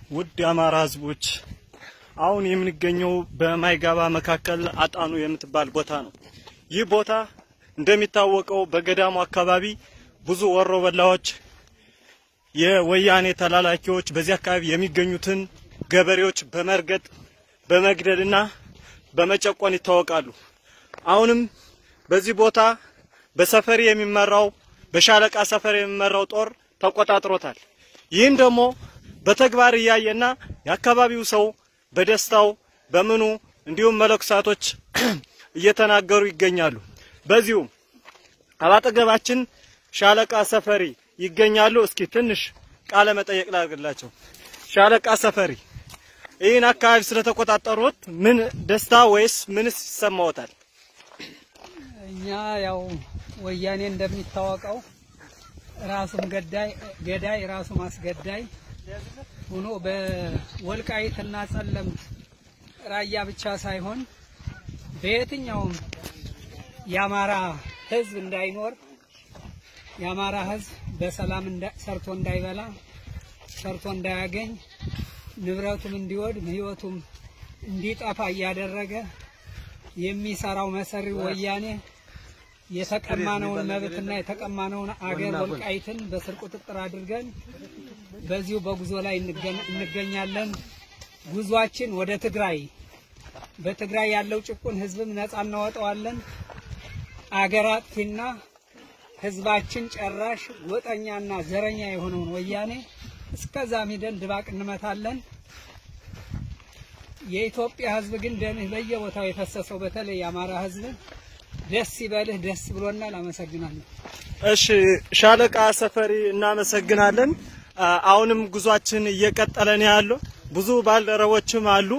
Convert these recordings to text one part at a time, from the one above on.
ውድ የአማራ ህዝቦች አሁን የምንገኘው በማይጋባ መካከል አጣኑ የምትባል ቦታ ነው። ይህ ቦታ እንደሚታወቀው በገዳሙ አካባቢ ብዙ ወሮበላዎች የወያኔ ተላላኪዎች በዚህ አካባቢ የሚገኙትን ገበሬዎች በመርገጥ በመግደልና በመጨቆን ይታወቃሉ። አሁንም በዚህ ቦታ በሰፈሪ የሚመራው በሻለቃ ሰፈሪ የሚመራው ጦር ተቆጣጥሮታል። ይህን ደግሞ በተግባር ያያየና የአካባቢው ሰው በደስታው በመኑ እንዲሁም መለክሳቶች እየተናገሩ ይገኛሉ። በዚሁም አባጠገባችን ሻለቃ ሰፈሪ ይገኛሉ። እስኪ ትንሽ ቃለ መጠየቅ ላድርግላቸው። ሻለቃ ሰፈሪ ይህን አካባቢ ስለተቆጣጠሩት ምን ደስታ ወይስ ምንስ ይሰማዎታል? እኛ ያው ወያኔ እንደሚታወቀው ራሱም ገዳይ ራሱ ማስገዳይ ሆኖ በወልቃይትና ጸለምት ራያ ብቻ ሳይሆን በየትኛውም የአማራ ህዝብ እንዳይኖር የአማራ ህዝብ በሰላም ሰርቶ እንዳይበላ ሰርቶ እንዳያገኝ ንብረቱም እንዲወድም ህይወቱም እንዲጠፋ ያደረገ የሚሰራው መሰሪ ወያኔ የተቀማነውን መብትና የተቀማነውን አገር ወልቃይትን በስር ቁጥጥር አድርገን በዚሁ በጉዞ ላይ እንገኛለን። ጉዟችን ወደ ትግራይ በትግራይ ያለው ጭቁን ህዝብም ነፃ እናወጣዋለን። አገር አጥፊና ህዝባችን ጨራሽ ወጠኛና ዘረኛ የሆነውን ወያኔ እስከዛም ሄደን ድባቅ እንመታለን። የኢትዮጵያ ህዝብ ግን ደም በየቦታው የፈሰሰው በተለይ የአማራ ህዝብ ደስ ይበልህ ደስ ብሎናል። አመሰግናለሁ። እሺ ሻለቃ ሰፈሪ እናመሰግናለን። አሁንም ጉዟችን እየቀጠለ ነው ያለው። ብዙ ባልደረቦችም አሉ።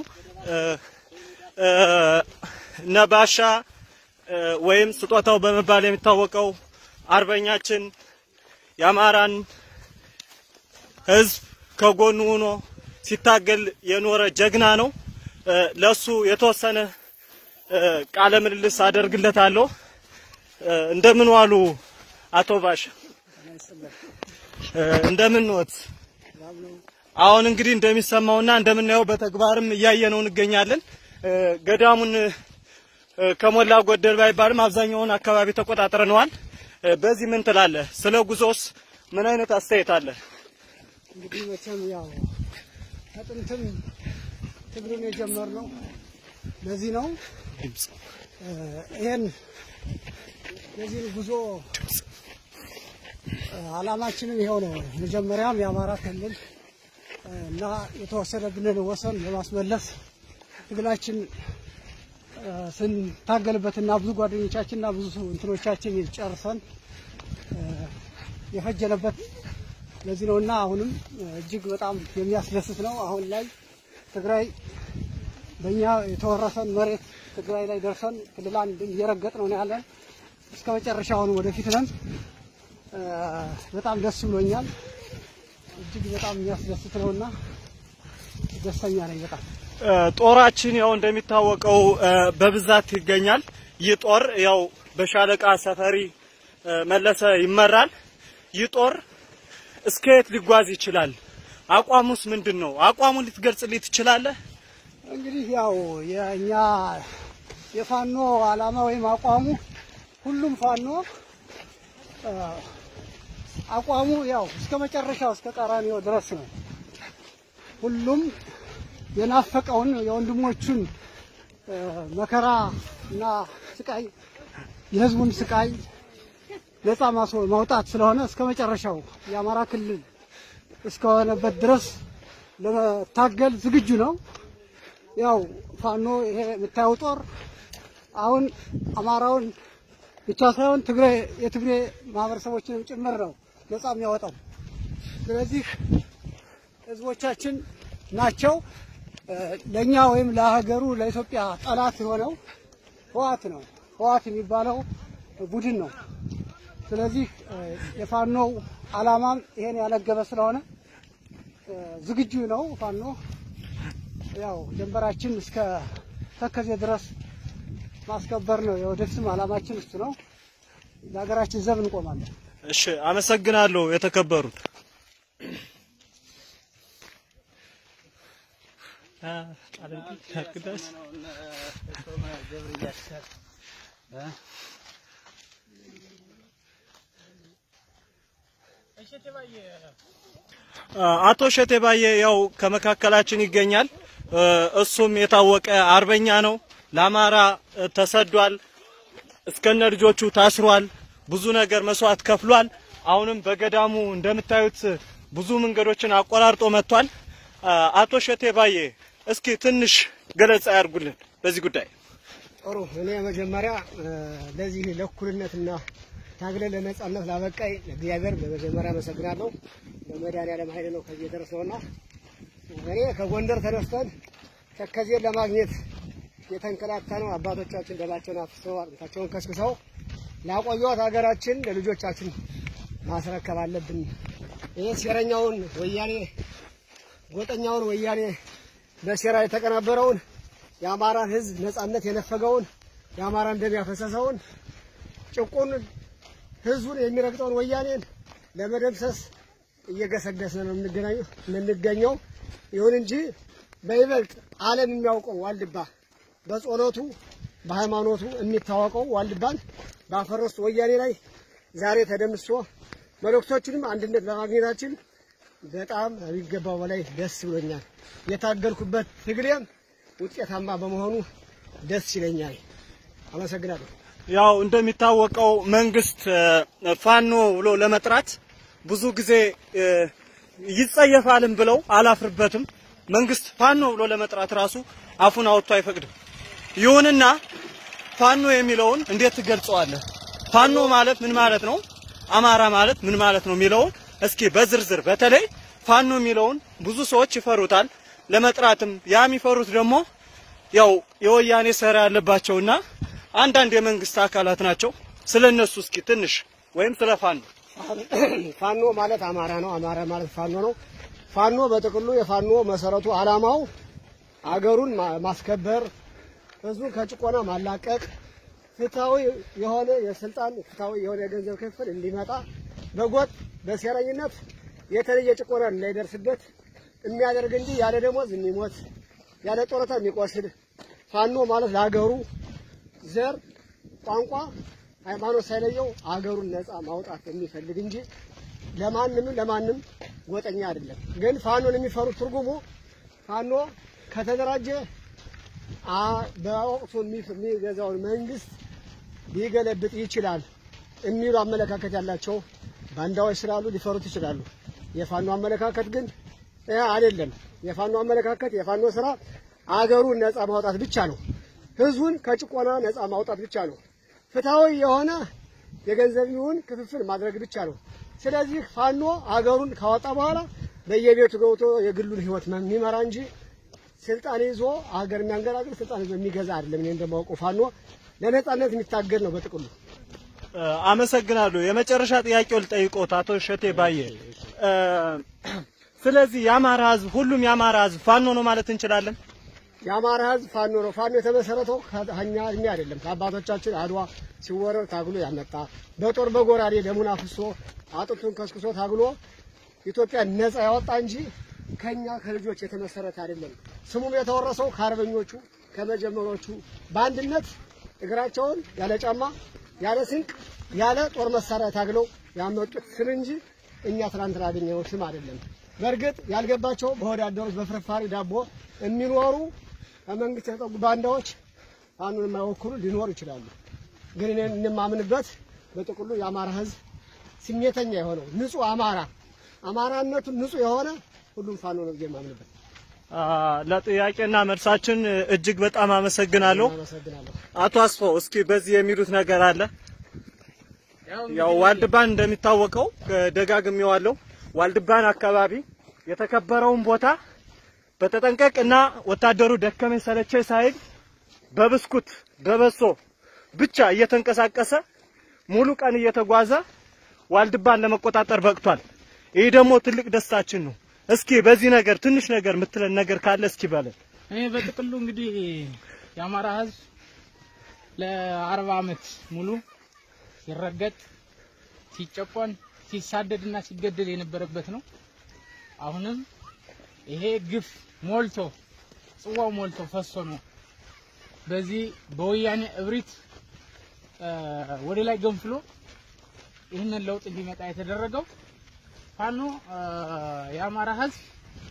ነባሻ ወይም ስጦታው በመባል የሚታወቀው አርበኛችን የአማራን ህዝብ ከጎኑ ሆኖ ሲታገል የኖረ ጀግና ነው። ለሱ የተወሰነ ቃለ ምልልስ አደርግለታለሁ። እንደምን ዋሉ አቶ ባሻ? እንደምን ወት? አሁን እንግዲህ እንደሚሰማውና እንደምናየው በተግባርም ያየነው እንገኛለን። ገዳሙን ከሞላ ጎደል ባይባልም አብዛኛውን አካባቢ ተቆጣጥረናል። በዚህ ምን ትላለህ? ስለ ጉዞስ ምን አይነት አስተያየት አለ? እንግዲህ መቼም ያው ከጥንትም ትግሉን የጀመርነው ለዚህ ነው። ይሄን የዚህ ጉዞ አላማችንም ይሄው ነው። መጀመሪያም የአማራ ክልል እና የተወሰደብንን ወሰን ለማስመለስ ትግላችን ስንታገልበትና ብዙ ጓደኞቻችንና ብዙ እንትኖቻችን ጨርሰን የፈጀነበት ለዚህ ነውና አሁንም እጅግ በጣም የሚያስደስት ነው። አሁን ላይ ትግራይ በእኛ የተወረሰን መሬት ትግራይ ላይ ደርሰን ክልላን እየረገጥን ነው ያለን። እስከመጨረሻው ወደፊት ነን። በጣም ደስ ብሎኛል። እጅግ በጣም የሚያስደስት ነውና ደስተኛ ነኝ በጣም። ጦራችን ያው እንደሚታወቀው በብዛት ይገኛል። ይህ ጦር ያው በሻለቃ ሰፈሪ መለሰ ይመራል። ይህ ጦር እስከየት ሊጓዝ ይችላል? አቋሙስ ምንድነው? አቋሙን ልትገልጽልኝ ትችላለህ? እንግዲህ ያው የኛ የፋኖ አላማ ወይም አቋሙ ሁሉም ፋኖ አቋሙ ያው እስከመጨረሻው እስከ ቀራንዮ ድረስ ነው። ሁሉም የናፈቀውን የወንድሞቹን መከራና ስቃይ የህዝቡን ስቃይ ነፃ ማውጣት ስለሆነ እስከመጨረሻው የአማራ ክልል እስከሆነበት ድረስ ለመታገል ዝግጁ ነው። ያው ፋኖ ይሄ የምታየው ጦር አሁን አማራውን ብቻ ሳይሆን የትግሬ ማህበረሰቦችንም ጭምር ነው ነፃ የሚያወጣው። ስለዚህ ህዝቦቻችን ናቸው። ለኛ ወይም ለሀገሩ ለኢትዮጵያ ጠላት የሆነው ህወሓት ነው። ህወሓት የሚባለው ቡድን ነው። ስለዚህ የፋኖው አላማም ይሄን ያነገበ ስለሆነ ዝግጁ ነው ፋኖ። ያው ድንበራችን እስከ ተከዜ ድረስ ማስከበር ነው የወደፊት አላማችን እሱ ነው። ለሀገራችን ዘብ እንቆማለን። እሺ አመሰግናለሁ የተከበሩት። አቶ እሸቴ ባየ ያው ከመካከላችን ይገኛል። እሱም የታወቀ አርበኛ ነው። ለአማራ ተሰዷል፣ እስከነ ልጆቹ ታስሯል፣ ብዙ ነገር መስዋዕት ከፍሏል። አሁንም በገዳሙ እንደምታዩት ብዙ መንገዶችን አቆራርጦ መጥቷል። አቶ እሸቴ ባየ እስኪ ትንሽ ገለጻ ያርጉልን በዚህ ጉዳይ። ጥሩ። እኔ መጀመሪያ ለዚህ ለእኩልነትና ታግለን ለነጻነት ላበቃይ እግዚአብሔር በመጀመሪያ መሰግናለሁ። ለመድኃኒዓለም ኃይል ነው ከዚህ የደረሰውና እኔ ከጎንደር ተነስተን ተከዜን ለማግኘት የተንከላታ ነው። አባቶቻችን ደማቸውን አፍስሰው አጥንታቸውን ከስክሰው ላቆዩት ሀገራችን ለልጆቻችን ማስረከብ አለብን። ይሄ ሴረኛውን ወያኔ ጎጠኛውን ወያኔ በሴራ የተቀናበረውን የአማራን ሕዝብ ነጻነት የነፈገውን የአማራን ደም ያፈሰሰውን ጭቁን ሕዝቡን የሚረግጠውን ወያኔን ለመደምሰስ እየገሰገስን ነው የምንገኘው። ይሁን እንጂ በይበልጥ ዓለም የሚያውቀው ዋልድባ በጾሎቱ በሃይማኖቱ የሚታወቀው ዋልድባን ባፈረሱ ወያኔ ላይ ዛሬ ተደምሶ መልእክቶቹንም አንድነት በማግኘታችን በጣም የሚገባው በላይ ደስ ብሎኛል። የታገልኩበት ትግሌም ውጤታማ በመሆኑ ደስ ይለኛል። አመሰግናለሁ። ያው እንደሚታወቀው መንግስት ፋኖ ብሎ ለመጥራት ብዙ ጊዜ ይጸየፋልም ብለው አላፍርበትም። መንግስት ፋኖ ብሎ ለመጥራት ራሱ አፉን አውጥቶ አይፈቅድም። ይሁንና ፋኖ የሚለውን እንዴት ትገልጸዋለህ? ፋኖ ማለት ምን ማለት ነው? አማራ ማለት ምን ማለት ነው የሚለውን እስኪ በዝርዝር በተለይ ፋኖ የሚለውን ብዙ ሰዎች ይፈሩታል ለመጥራትም። ያ የሚፈሩት ደግሞ ያው የወያኔ ሰራ ያለባቸውና አንዳንድ የመንግስት አካላት ናቸው። ስለነሱ እስኪ ትንሽ ወይም ስለ ፋኖ ማለት አማራ ነው። አማራ ማለት ፋኖ ነው። ፋኖ በጥቅሉ የፋኖ መሰረቱ አላማው አገሩን ማስከበር፣ ህዝቡን ከጭቆና ማላቀቅ፣ ፍትሃዊ የሆነ የስልጣን ፍትሃዊ የሆነ የገንዘብ ክፍል እንዲመጣ፣ በጎጥ በሴረኝነት የተለየ ጭቆና እንዳይደርስበት የሚያደርግ እንጂ ያለ ደሞዝ የሚሞት ያለ ጦርታ የሚቆስል ፋኖ ማለት ለሀገሩ ዘር፣ ቋንቋ፣ ሃይማኖት ሳይለየው አገሩን ነፃ ማውጣት የሚፈልግ እንጂ ለማንም ጎጠኛ አይደለም። ግን ፋኖን የሚፈሩት ትርጉሙ ፋኖ ከተደራጀ በወቅቱ የሚገዛውን መንግስት ሊገለብጥ ይችላል የሚሉ አመለካከት ያላቸው ባንዳዎች ስላሉ ሊፈሩት ይችላሉ። የፋኖ አመለካከት ግን አይደለም። የፋኖ አመለካከት የፋኖ ስራ አገሩን ነፃ ማውጣት ብቻ ነው። ህዝቡን ከጭቆና ነፃ ማውጣት ብቻ ነው። ፍትሃዊ የሆነ የገንዘብ ይሁን ክፍፍል ማድረግ ብቻ ነው። ስለዚህ ፋኖ አገሩን ካወጣ በኋላ በየቤቱ ገብቶ የግሉን ህይወት የሚመራ እንጂ ስልጣን ይዞ አገር የሚያንገራግር ስልጣን ይዞ የሚገዛ አይደለም። እኔ እንደማውቀው ፋኖ ለነጻነት የሚታገል ነው በጥቅሉ። አመሰግናለሁ። የመጨረሻ ጥያቄው ልጠይቆት አቶ እሸቴ ባየ፣ ስለዚህ የአማራ ህዝብ ሁሉም የአማራ ህዝብ ፋኖ ነው ማለት እንችላለን? የአማራ ህዝብ ፋኖ ነው። ፋኖ የተመሰረተው ከኛ እድሜ አይደለም። ከአባቶቻችን አድዋ ሲወረር ታግሎ ያመጣ በጦር በጎራዴ ደሙን አፍሶ አጥንቱን ከስክሶ ታግሎ ኢትዮጵያ ነፃ ያወጣ እንጂ ከኛ ከልጆች የተመሰረተ አይደለም። ስሙም የተወረሰው ከአርበኞቹ ከመጀመሪያዎቹ በአንድነት እግራቸውን ያለ ጫማ ያለ ስንቅ ያለ ጦር መሳሪያ ታግለው ያመጡት ስም እንጂ እኛ ትናንትና ያገኘነው ስም አይደለም። በርግጥ ያልገባቸው በወዳደሮች በፍርፋሪ ዳቦ የሚኖሩ ከመንግስት የተጠጉ ባንዳዎች ፋኖን የማይወክሉ ሊኖሩ ይችላሉ። ግን እኔ የማምንበት በጥቅሉ የአማራ ህዝብ ስሜተኛ የሆነው ንጹህ አማራነቱ ንጹህ የሆነ ሁሉም ፋኖ ነው የማምንበት። ለጥያቄና መልሳችን እጅግ በጣም አመሰግናለሁ። አቶ አስፋው እስኪ በዚህ የሚሉት ነገር አለ? ያው ዋልድባን እንደሚታወቀው ደጋግሜዋለሁ። ዋልድባን አካባቢ የተከበረውን ቦታ በተጠንቀቅና ወታደሩ ደከመኝ ሰለቸኝ ሳይል በብስኩት በበሶ ብቻ እየተንቀሳቀሰ ሙሉ ቀን እየተጓዘ ዋልድባን ለመቆጣጠር በቅቷል። ይሄ ደግሞ ትልቅ ደስታችን ነው። እስኪ በዚህ ነገር ትንሽ ነገር ምትለን ነገር ካለ እስኪ ባለ። እኔ በጥቅሉ እንግዲህ የአማራ ህዝብ ለ40 አመት ሙሉ ሲረገጥ ሲጨቆን ሲሳደድና ሲገደል የነበረበት ነው። አሁንም ይሄ ግፍ ሞልቶ ጽዋው ሞልቶ ፈሶ ነው በዚህ በወያኔ እብሪት ወደ ላይ ገንፍሎ ይህንን ለውጥ እንዲመጣ የተደረገው ፋኖ የአማራ ህዝብ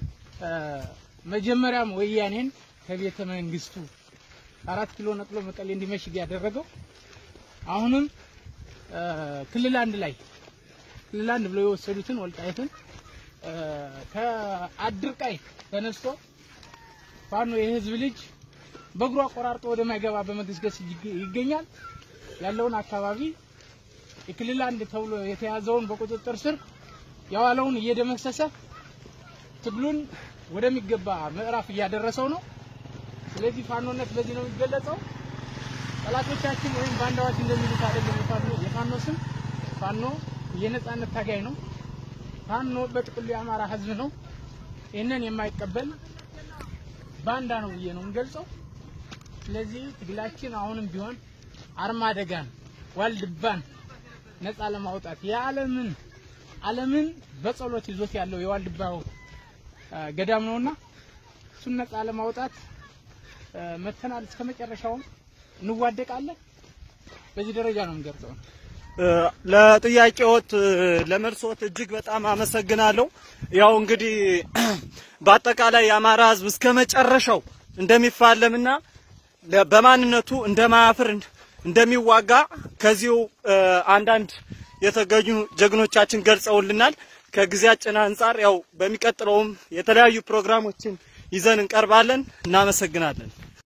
መጀመሪያም ወያኔን ከቤተ መንግስቱ 4 ኪሎ ነጥሎ መቀሌ እንዲመሽግ ያደረገው አሁንም ክልል አንድ ብለው የወሰዱትን ወልቃይትን ከአድርቃይ ተነስቶ ፋኖ የህዝብ ልጅ በእግሩ አቆራርጦ ወደ ማይገባ በመግስገስ ይገኛል ያለውን አካባቢ የክልል አንድ ተብሎ የተያዘውን በቁጥጥር ስር ያዋለውን እየደመሰሰ ትግሉን ወደሚገባ ምዕራፍ እያደረሰው ነው ስለዚህ ፋኖነት በዚህ ነው የሚገለጸው ጠላቶቻችን ወይም ባንዳዎች እንደሚሉት አይደለም የፋኖ ስም ፋኖ የነጻነት ታጋይ ነው ፋኖ በጥቅሉ የአማራ ህዝብ ነው ይሄንን የማይቀበል ባንዳ ነው ብዬ ነው የምገልጸው ስለዚህ ትግላችን አሁንም ቢሆን አርማደጋን ዋልድባን ነፃ ለማውጣት ዓለምን በጸሎት ይዞት ያለው የዋልድባው ገዳም ነውና እሱን ነፃ ለማውጣት መተናል እስከመጨረሻው እንዋደቃለን በዚህ ደረጃ ነው የምገልጸው ለጥያቄዎት ለመልሶት እጅግ በጣም አመሰግናለሁ ያው እንግዲህ በአጠቃላይ የአማራ ህዝብ እስከመጨረሻው እንደሚፋለምና በማንነቱ እንደማያፍር እንደሚዋጋ ከዚሁ አንዳንድ የተገኙ ጀግኖቻችን ገልጸውልናል ከግዚያችን አንፃር ያው በሚቀጥለውም የተለያዩ ፕሮግራሞችን ይዘን እንቀርባለን እናመሰግናለን